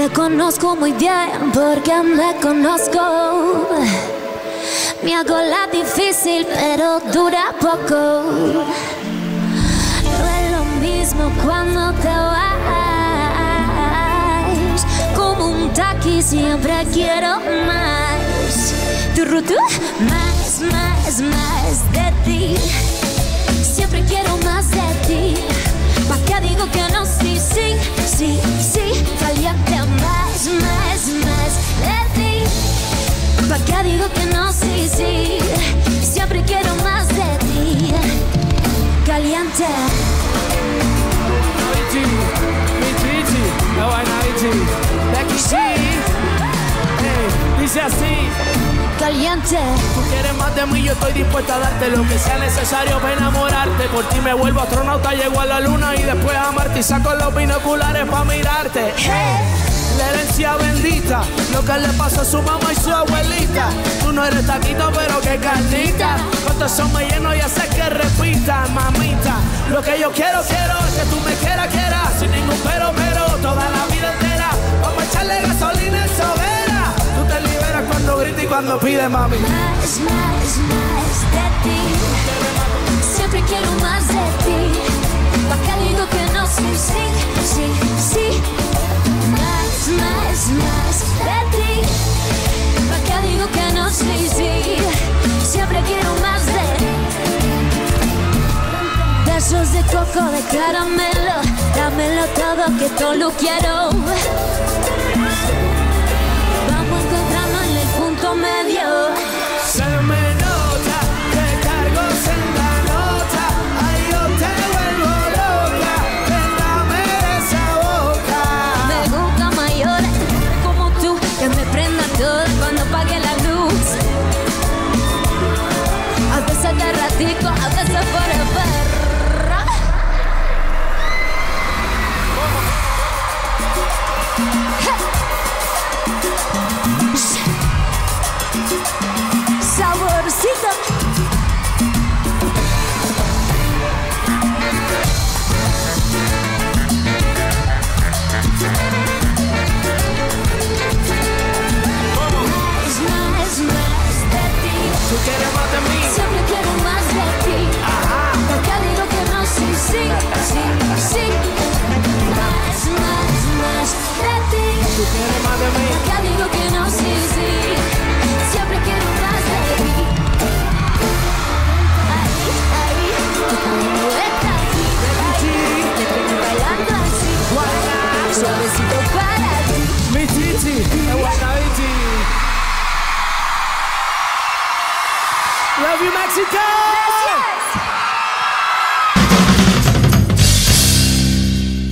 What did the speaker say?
Me conozco muy bien porque me conozco. Me hago la difícil pero dura poco. No es lo mismo cuando te vas. Como un taqui siempre quiero más. Más, más, más de ti. Siempre quiero más de ti. ¿Pa' qué digo que no? Sí, sí, sí, sí. Caliente más, más, más de ti. ¿Pa' qué digo que no? Sí, sí. Siempre quiero más de ti. Caliente. La vaina Becky G. Hey, dice así. Caliente. Tú quieres más de mí, yo estoy dispuesta a darte lo que sea necesario para enamorarte. Por ti me vuelvo astronauta, llego a la luna y después a amarte y saco los binoculares para mirarte. Hey. La herencia bendita, lo que le pasó a su mamá y su abuelita. Tú no eres taquito, pero qué carnita. Cuántos son me lleno y haces que repita, mamita. Lo que yo quiero, quiero es que tú me quieras, sin ningún pero, toda la vida entera. Vamos a echarle gasolina en sobera. Tú te liberas cuando gritas y cuando pides, mami. Más, más, más de ti. Siempre quiero más de ti. ¿Pa' qué digo que no? Sí, sí, sí, sí. Más, más, más de ti. ¿Pa' qué digo que no? Sí, sí. Siempre quiero más de ti. Besos de coco, de caramelo. Dámelo todo que todo lo quiero. Vamos encontrando en el punto medio. Se me nota que cargo en la nota. Ay, yo te vuelvo loca. Véndame esa boca. Me gusta mayor como tú, que me prenda todo cuando apague la luz. A veces de ratico, a veces forever. Saborcito. ¿Tú quieres más de mí? Siempre quiero más de ti. ¿Por qué digo que no? Sí, sí, sí, sí. Más, más, más de ti. ¿Tú quieres más de mí? ¿Por qué digo que no? Sí, sí. Siempre quiero más de ti. Ahí, ahí. Tu camino está aquí. Te tengo bailando así. Suavecito para ti. Mi Titi, Guanabiti. Love you, Mexico! Gracias.